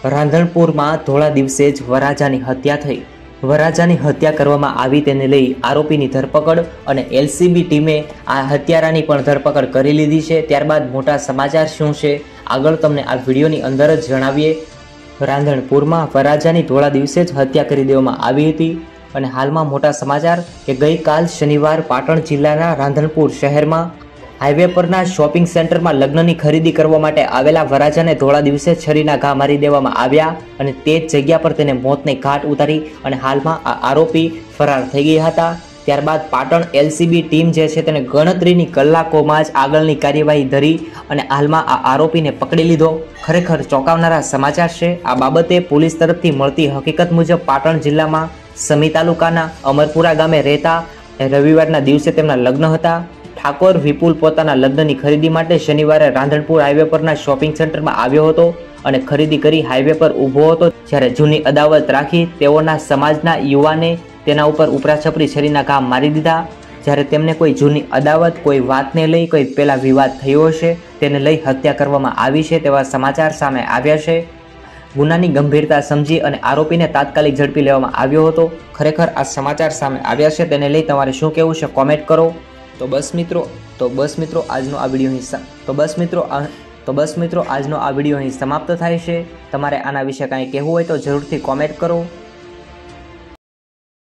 રાંધણપુરમાં ધોળા દિવસે જ વરરાજાની હત્યા થઈ। વરરાજાની હત્યા કરવામાં આવી તેને લઈ આરોપીની ધરપકડ અને એલસીબી ટીમે આ હત્યારાની પણ ધરપકડ કરી લીધી છે। ત્યારબાદ મોટા સમાચાર શું છે આગળ તમને આ વિડીયોની અંદર જ જણાવીએ। રાંધણપુરમાં વરરાજાની ધોળા દિવસે જ હત્યા કરી દેવામાં આવી હતી અને હાલમાં મોટા સમાચાર કે ગઈકાલ શનિવાર પાટણ જિલ્લાના રાંધણપુર શહેરમાં હાઈવે પરના શોપિંગ સેન્ટરમાં લગ્નની ખરીદી કરવા માટે આવેલા વરરાજાને ધોળા દિવસે છરીના ઘા મારી દેવામાં આવ્યા અને તે જ જગ્યા પર તેને મોતને ઘાટ ઉતારી અને હાલમાં આ આરોપી ફરાર થઈ ગયા હતા। ત્યારબાદ પાટણ એલસીબી ટીમ જે છે તેને ગણતરીની કલાકોમાં જ આગળની કાર્યવાહી ધરી અને હાલમાં આ આરોપીને પકડી લીધો। ખરેખર ચોંકાવનારા સમાચાર છે। આ બાબતે પોલીસ તરફથી મળતી હકીકત મુજબ પાટણ જિલ્લામાં સમી તાલુકાના અમરપુરા ગામે રહેતા રવિવારના દિવસે તેમના લગ્ન હતા। ઠાકોર વિપુલ પોતાના લગ્નની ખરીદી માટે શનિવારે રાંધણપુર હાઈવે પરના શોપિંગ સેન્ટરમાં આવ્યો હતો અને ખરીદી કરી હાઈવે પર ઊભો હતો જ્યારે જૂની અદાવત રાખી તેઓના સમાજના યુવાને તેના ઉપર ઉપરાછપરી છરીના ઘા મારી દીધા। જ્યારે તેમને કોઈ જૂની અદાવત કોઈ વાતને લઈ કોઈ પહેલા વિવાદ થયો હશે તેને લઈ હત્યા કરવામાં આવી છે તેવા સમાચાર સામે આવ્યા છે। ગુનાની ગંભીરતા સમજી અને આરોપીને તાત્કાલિક ઝડપી લેવામાં આવ્યો હતો। ખરેખર આ સમાચાર સામે આવ્યા છે તેને લઈ તમારે શું કહેવું છે કોમેન્ટ કરો। તો બસ મિત્રો આજનો આ વિડીયો અહીં સમાપ્ત થાય છે। તમારે આના વિશે કાંઈ કહેવું હોય તો જરૂરથી કોમેન્ટ કરો।